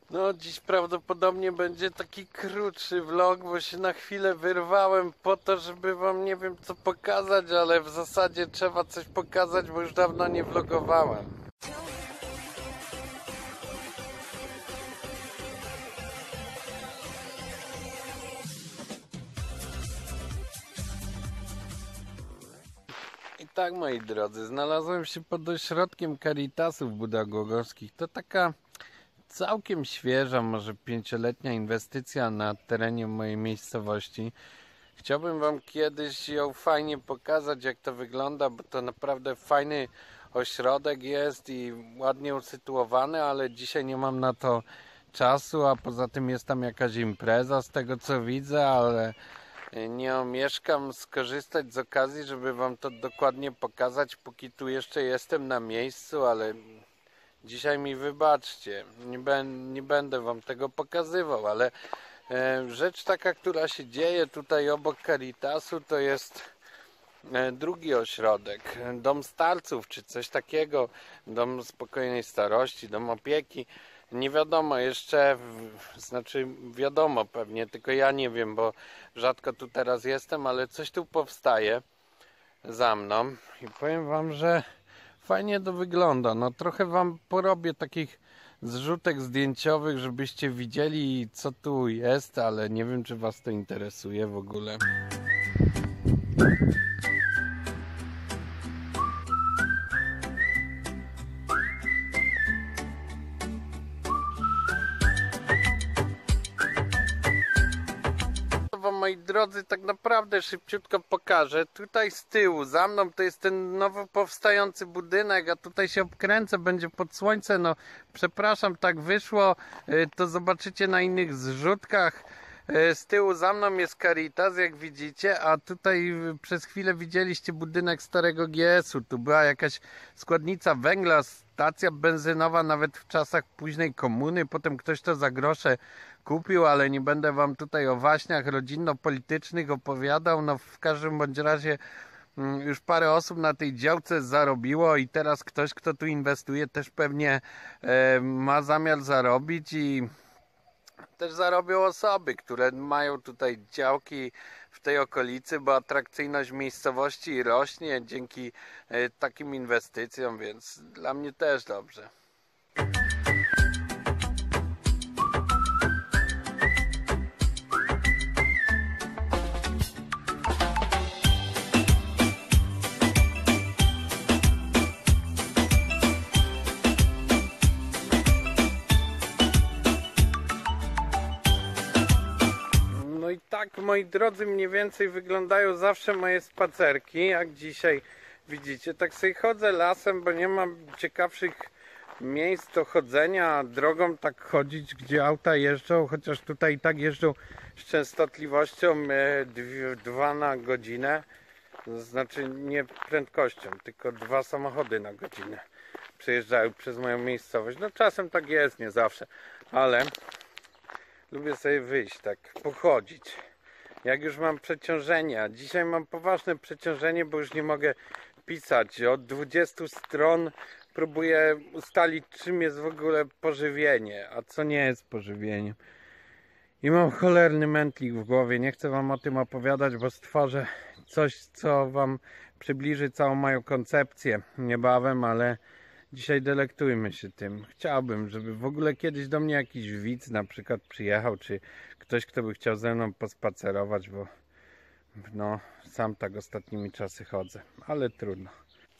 No, dziś prawdopodobnie będzie taki krótszy vlog, bo się na chwilę wyrwałem po to, żeby wam nie wiem co pokazać, ale w zasadzie trzeba coś pokazać, bo już dawno nie vlogowałem. I tak, moi drodzy, znalazłem się pod ośrodkiem Caritasów Budagogowskich. To taka całkiem świeża, może 5-letnia inwestycja na terenie mojej miejscowości. Chciałbym wam kiedyś ją fajnie pokazać, jak to wygląda, bo to naprawdę fajny ośrodek jest i ładnie usytuowany, ale dzisiaj nie mam na to czasu, a poza tym jest tam jakaś impreza z tego co widzę, ale nie omieszkam skorzystać z okazji, żeby wam to dokładnie pokazać, póki tu jeszcze jestem na miejscu, ale dzisiaj mi wybaczcie, nie będę wam tego pokazywał, ale rzecz taka, która się dzieje tutaj obok Caritasu, to jest drugi ośrodek, dom starców czy coś takiego, dom spokojnej starości, dom opieki. Nie wiadomo jeszcze, znaczy wiadomo pewnie, tylko ja nie wiem, bo rzadko tu teraz jestem, ale coś tu powstaje za mną i powiem wam, że fajnie to wygląda. No trochę wam porobię takich zrzutek zdjęciowych, żebyście widzieli co tu jest, ale nie wiem czy was to interesuje w ogóle. Moi drodzy, tak naprawdę szybciutko pokażę. Tutaj z tyłu, za mną to jest ten nowo powstający budynek, a tutaj się obkręcę, będzie pod słońce. No, przepraszam, tak wyszło. To zobaczycie na innych zrzutkach. Z tyłu za mną jest Caritas, jak widzicie, a tutaj przez chwilę widzieliście budynek starego GS-u. Tu była jakaś składnica węgla, stacja benzynowa nawet w czasach późnej komuny. Potem ktoś to za grosze kupił, ale nie będę wam tutaj o waśniach rodzinno-politycznych opowiadał. No w każdym bądź razie już parę osób na tej działce zarobiło i teraz ktoś, kto tu inwestuje, też pewnie ma zamiar zarobić i też zarobią osoby, które mają tutaj działki w tej okolicy, bo atrakcyjność miejscowości rośnie dzięki takim inwestycjom, więc dla mnie też dobrze. No i tak, moi drodzy, mniej więcej wyglądają zawsze moje spacerki, jak dzisiaj widzicie. Tak sobie chodzę lasem, bo nie mam ciekawszych miejsc do chodzenia, drogą tak chodzić, gdzie auta jeżdżą, chociaż tutaj i tak jeżdżą z częstotliwością 2 na godzinę. Znaczy nie prędkością, tylko 2 samochody na godzinę przejeżdżają przez moją miejscowość. No czasem tak jest, nie zawsze, ale lubię sobie wyjść, tak pochodzić. Jak już mam przeciążenia, dzisiaj mam poważne przeciążenie, bo już nie mogę pisać. Od 20 stron próbuję ustalić, czym jest w ogóle pożywienie, a co nie jest pożywieniem. I mam cholerny mętlik w głowie. Nie chcę wam o tym opowiadać, bo stworzę coś, co wam przybliży całą moją koncepcję niebawem, ale dzisiaj delektujmy się tym. Chciałbym, żeby w ogóle kiedyś do mnie jakiś widz na przykład przyjechał, czy ktoś, kto by chciał ze mną pospacerować, bo no, sam tak ostatnimi czasy chodzę, ale trudno.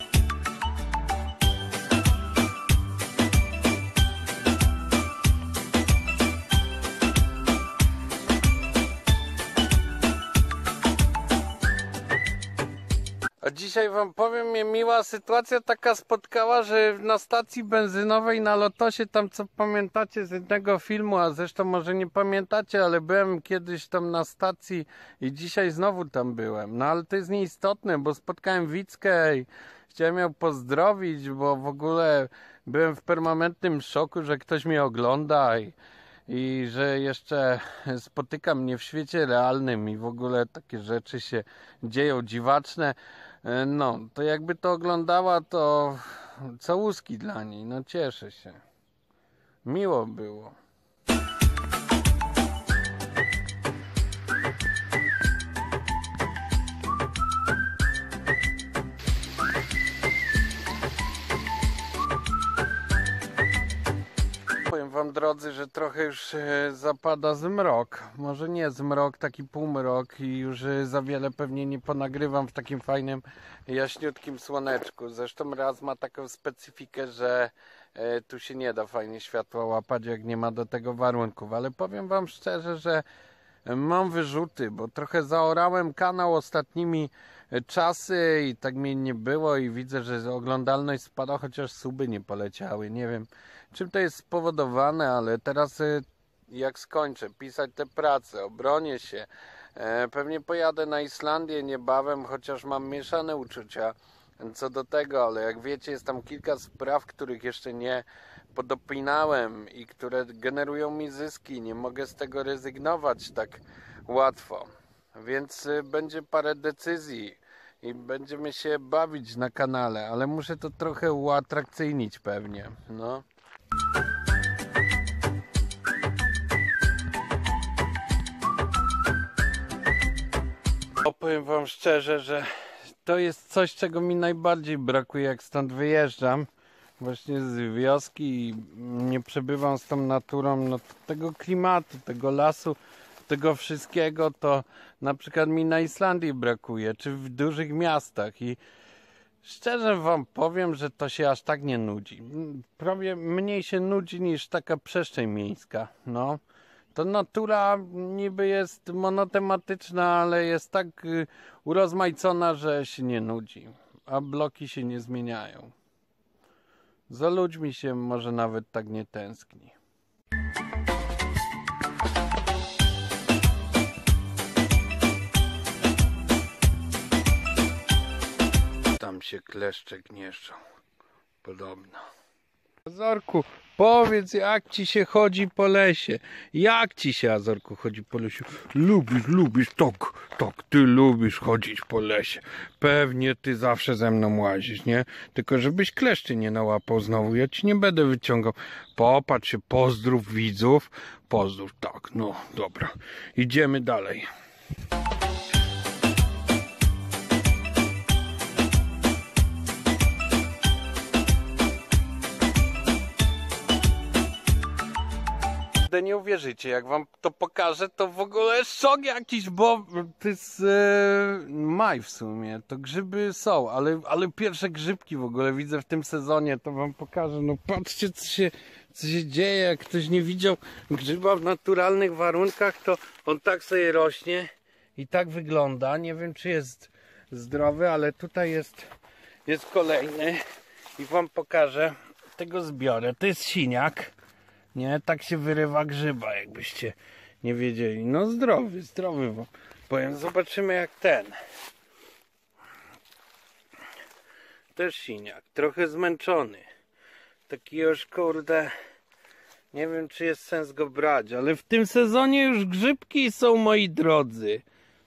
A dzisiaj wam powiem, mnie miła sytuacja taka spotkała, że na stacji benzynowej na Lotosie, tam co pamiętacie z jednego filmu, a zresztą może nie pamiętacie, ale byłem kiedyś tam na stacji i dzisiaj znowu tam byłem. No ale to jest nieistotne, bo spotkałem Wickę i chciałem ją pozdrowić, bo w ogóle byłem w permanentnym szoku, że ktoś mnie ogląda i że jeszcze spotyka mnie w świecie realnym i w ogóle takie rzeczy się dzieją dziwaczne. No, to jakby to oglądała, to całuski dla niej, no cieszę się. Miło było. wam drodzy, że trochę już zapada zmrok. Może nie zmrok, taki półmrok i już za wiele pewnie nie ponagrywam w takim fajnym, jaśniutkim słoneczku. Zresztą raz ma taką specyfikę, że tu się nie da fajnie światła łapać, jak nie ma do tego warunków. Ale powiem wam szczerze, że mam wyrzuty, bo trochę zaorałem kanał ostatnimi czasy i tak mnie nie było i widzę, że oglądalność spada, chociaż suby nie poleciały. Nie wiem, czym to jest spowodowane, ale teraz jak skończę pisać te prace, obronię się, pewnie pojadę na Islandię niebawem, chociaż mam mieszane uczucia co do tego, ale jak wiecie, jest tam kilka spraw, których jeszcze nie podopinałem i które generują mi zyski. Nie mogę z tego rezygnować tak łatwo, więc będzie parę decyzji i będziemy się bawić na kanale, ale muszę to trochę uatrakcyjnić pewnie, no. Opowiem wam szczerze, że to jest coś, czego mi najbardziej brakuje, jak stąd wyjeżdżam właśnie z wioski i nie przebywam z tą naturą, no tego klimatu, tego lasu, tego wszystkiego, to na przykład mi na Islandii brakuje, czy w dużych miastach i szczerze wam powiem, że to się aż tak nie nudzi. Prawie mniej się nudzi niż taka przestrzeń miejska, no. To natura niby jest monotematyczna, ale jest tak urozmaicona, że się nie nudzi, a bloki się nie zmieniają. Za ludźmi się może nawet tak nie tęskni. Tam się kleszcze gnieszczą, podobno. Azorku, powiedz, jak ci się chodzi po lesie? Jak ci się, Azorku, chodzi po lesie? Lubisz, tak, ty lubisz chodzić po lesie. Pewnie ty zawsze ze mną łazisz, nie? Tylko żebyś kleszczy nie nałapał znowu, ja ci nie będę wyciągał. Popatrz się, pozdrów widzów. Pozdrów, tak, no, dobra. Idziemy dalej. Nie uwierzycie, jak wam to pokażę, to w ogóle szok jakiś, bo to jest maj w sumie, to grzyby są, ale pierwsze grzybki w ogóle widzę w tym sezonie, to wam pokażę. No patrzcie, co się dzieje. Jak ktoś nie widział grzyba w naturalnych warunkach, to on tak sobie rośnie i tak wygląda. Nie wiem, czy jest zdrowy, ale tutaj jest kolejny i wam pokażę. Tego zbiorę, to jest siniak. Nie, tak się wyrywa grzyba, jakbyście nie wiedzieli. No zdrowy wam powiem. Zobaczymy jak ten. Też siniak, trochę zmęczony. Taki już, kurde, nie wiem, czy jest sens go brać, ale w tym sezonie już grzybki są, moi drodzy.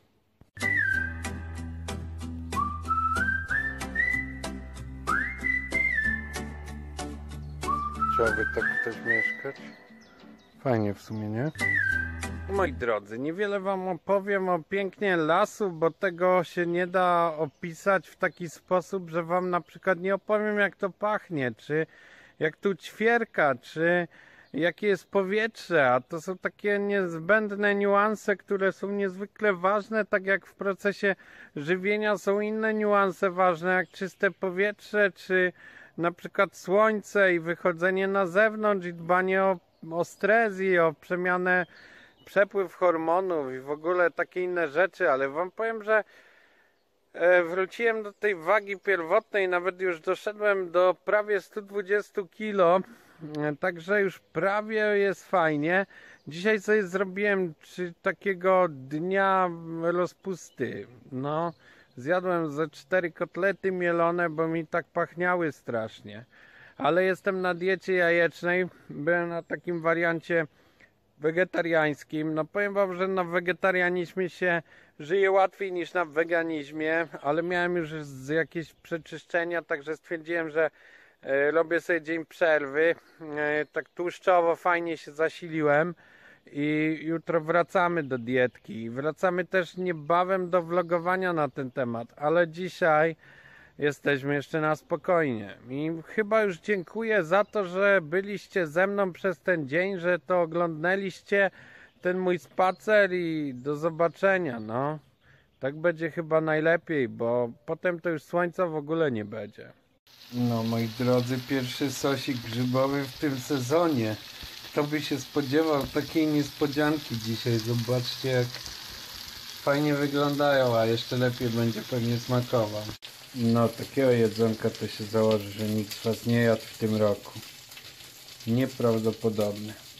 Chciałby tak ktoś mieszkać? Fajnie w sumie, nie? Moi drodzy, niewiele wam opowiem o pięknie lasu, bo tego się nie da opisać w taki sposób, że wam na przykład nie opowiem, jak to pachnie, czy jak tu ćwierka, czy jakie jest powietrze, a to są takie niezbędne niuanse, które są niezwykle ważne, tak jak w procesie żywienia są inne niuanse ważne, jak czyste powietrze, czy na przykład słońce i wychodzenie na zewnątrz i dbanie o stres i o przemianę, przepływ hormonów i w ogóle takie inne rzeczy, ale wam powiem, że wróciłem do tej wagi pierwotnej, nawet już doszedłem do prawie 120 kg, także już prawie jest fajnie. Dzisiaj sobie zrobiłem takiego dnia rozpusty, no. Zjadłem ze 4 kotlety mielone, bo mi tak pachniały strasznie. Ale jestem na diecie jajecznej. Byłem na takim wariancie wegetariańskim. No powiem wam, że na wegetarianizmie się żyje łatwiej niż na weganizmie, ale miałem już jakieś przeczyszczenia, także stwierdziłem, że robię sobie dzień przerwy. Tak tłuszczowo fajnie się zasiliłem. I jutro wracamy do dietki. Wracamy też niebawem do vlogowania na ten temat, ale dzisiaj jesteśmy jeszcze na spokojnie. I chyba już dziękuję za to, że byliście ze mną przez ten dzień, że to oglądnęliście ten mój spacer i do zobaczenia, no. Tak będzie chyba najlepiej, bo potem to już słońca w ogóle nie będzie. No, moi drodzy, pierwszy sosik grzybowy w tym sezonie. Kto by się spodziewał takiej niespodzianki dzisiaj? Zobaczcie, jak fajnie wyglądają, a jeszcze lepiej będzie pewnie smakował. No, takiego jedzonka to się założy, że nikt z was nie jadł w tym roku. Nieprawdopodobne.